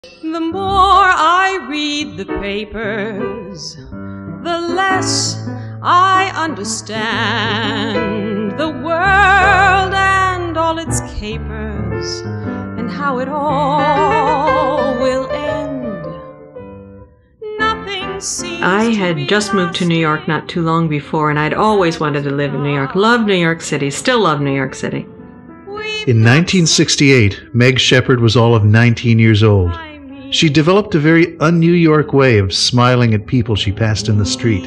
The more I read the papers, the less I understand the world and all its capers, and how it all will end. Nothing seems I had just moved to New York not too long before, and I'd always wanted to live in New York. Loved New York City, still love New York City. In 1968, Meg Shepherd was all of 19 years old. She developed a very un-New York way of smiling at people she passed in the street.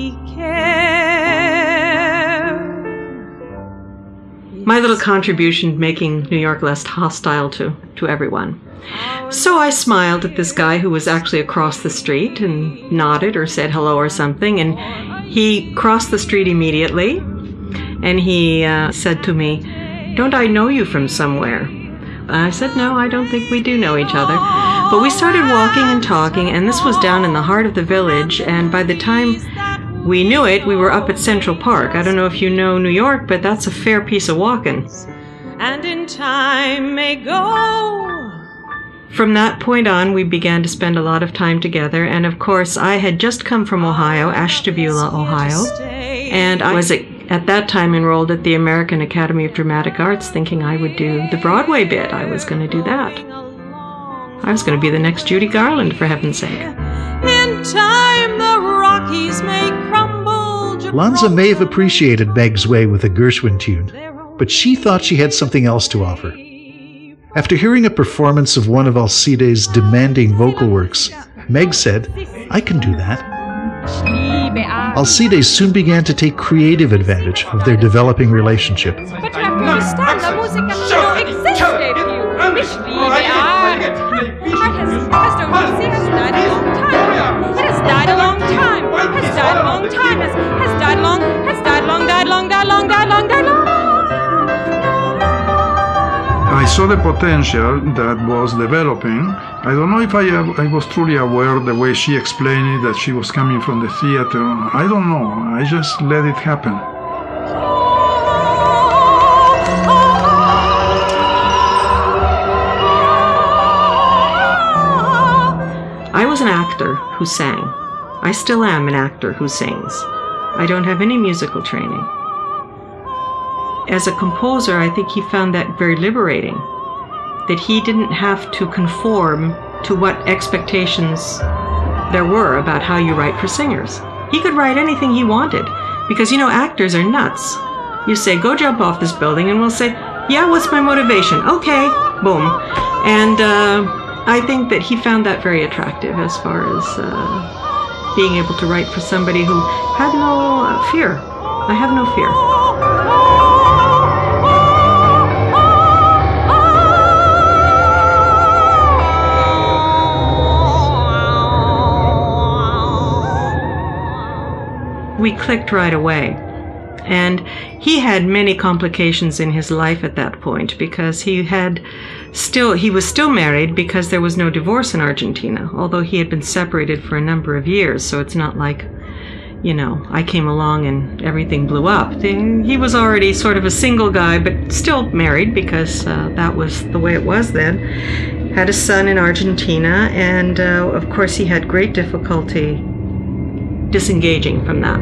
My little contribution making New York less hostile to everyone. So I smiled at this guy who was actually across the street and nodded or said hello or something, and he crossed the street immediately, and he said to me, "Don't I know you from somewhere?" I said, "No, I don't think we do know each other." But we started walking and talking, and this was down in the heart of the village, and by the time we knew it, we were up at Central Park. I don't know if you know New York, but that's a fair piece of walking. And in time may go. From that point on, we began to spend a lot of time together, and of course, I had just come from Ohio, Ashtabula, Ohio, and I was at that time enrolled at the American Academy of Dramatic Arts, thinking I would do the Broadway bit. I was going to do that. I was going to be the next Judy Garland, for heaven's sake. In time the Rockies may crumble. Lanza may have appreciated Meg's way with a Gershwin tune, but she thought she had something else to offer. After hearing a performance of one of Alcides' demanding vocal works, Meg said, "I can do that." Alcides soon began to take creative advantage of their developing relationship. But you have to understand, the music has existed here. Nicht Liebe, Art has died a long time. It has died a long time. Has died a long time. Has died long. Has died long. Died long. Died long. Died long. Died long. I saw the potential that was developing. I don't know if I was truly aware of the way she explained it, that she was coming from the theater. I don't know. I just let it happen. I was an actor who sang. I still am an actor who sings. I don't have any musical training. As a composer, I think he found that very liberating, that he didn't have to conform to what expectations there were about how you write for singers. He could write anything he wanted, because, you know, actors are nuts. You say, "Go jump off this building," and we'll say, "Yeah, what's my motivation?" "Okay," boom. And I think that he found that very attractive as far as being able to write for somebody who had no fear. I have no fear. We clicked right away, and he had many complications in his life at that point, because he was still married, because there was no divorce in Argentina, although he had been separated for a number of years. So it's not like, you know, I came along and everything blew up. He was already sort of a single guy, but still married, because that was the way it was then. Had a son in Argentina, and of course he had great difficulty disengaging from that.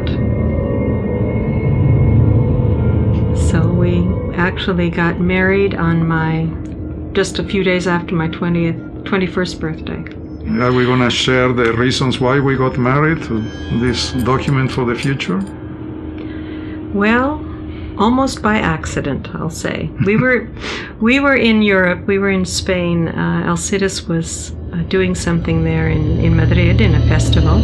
So we actually got married on just a few days after my 21st birthday. Are we going to share the reasons why we got married to this document for the future? Well, almost by accident, I'll say. We were in Europe, we were in Spain. Alcides was doing something there in Madrid in a festival.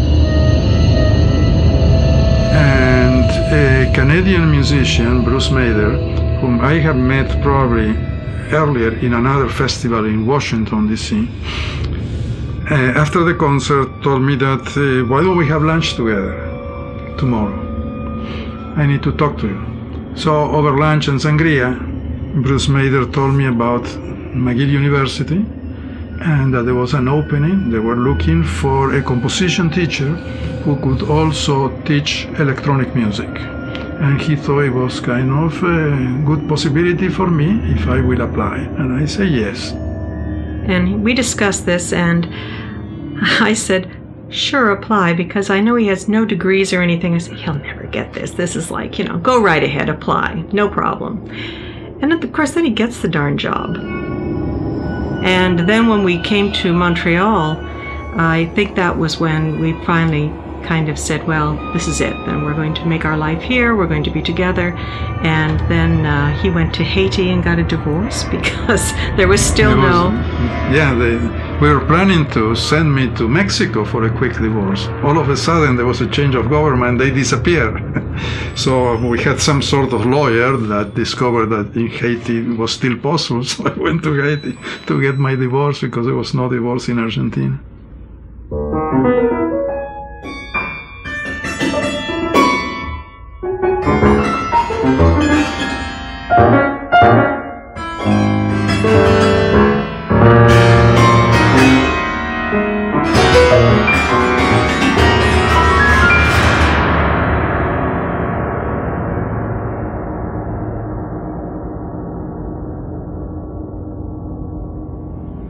And a Canadian musician, Bruce Mader, whom I have met probably earlier in another festival in Washington, D.C., after the concert told me that, why don't we have lunch together tomorrow? I need to talk to you. So over lunch and sangria, Bruce Mader told me about McGill University, and that there was an opening. They were looking for a composition teacher who could also teach electronic music. And he thought it was kind of a good possibility for me if I will apply. And I say yes. And we discussed this, and I said, sure, apply, because I know he has no degrees or anything. I said, he'll never get this. This is like, go right ahead, apply, no problem. And of course, then he gets the darn job. And then when we came to Montreal, I think that was when we finally kind of said, well, this is it. Then we're going to make our life here. We're going to be together. And then he went to Haiti and got a divorce because there was still we were planning to send me to Mexico for a quick divorce. All of a sudden, there was a change of government. They disappeared. So we had some sort of lawyer that discovered that in Haiti it was still possible. So I went to Haiti to get my divorce because there was no divorce in Argentina.